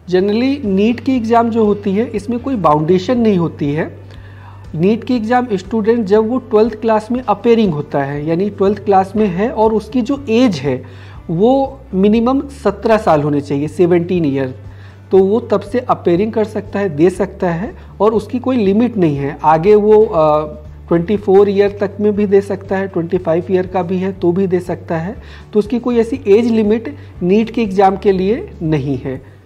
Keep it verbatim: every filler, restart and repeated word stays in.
Generally NEET की exam जो होती है इसमें कोई बाउंडेशन नहीं होती है। नीट की एग्ज़ाम स्टूडेंट जब वो ट्वेल्थ क्लास में अपेयरिंग होता है, यानी ट्वेल्थ क्लास में है और उसकी जो एज है वो मिनिमम सत्रह साल होने चाहिए, सेवनटीन ईयर, तो वो तब से अपेयरिंग कर सकता है, दे सकता है और उसकी कोई लिमिट नहीं है। आगे वो ट्वेंटी फोर ईयर तक में भी दे सकता है, ट्वेंटी फाइव ईयर का भी है तो भी दे सकता है। तो उसकी कोई ऐसी एज लिमिट नीट के एग्ज़ाम के लिए नहीं है।